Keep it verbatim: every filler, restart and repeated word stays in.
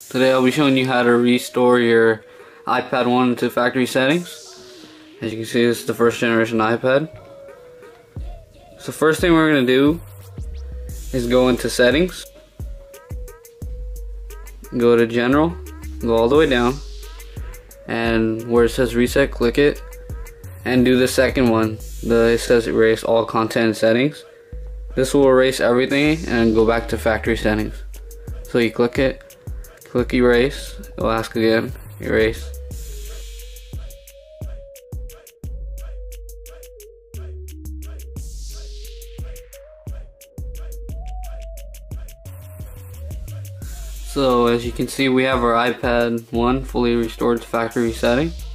Today I'll be showing you how to restore your iPad one to factory settings. As you can see, this is the first generation iPad. So first thing we're going to do is go into settings, go to general, go all the way down, and where it says reset, click it, and do the second one. The, it says erase all content settings. This will erase everything and go back to factory settings. So you click it, click erase, it'll ask again, erase. So as you can see, we have our iPad one fully restored to factory setting.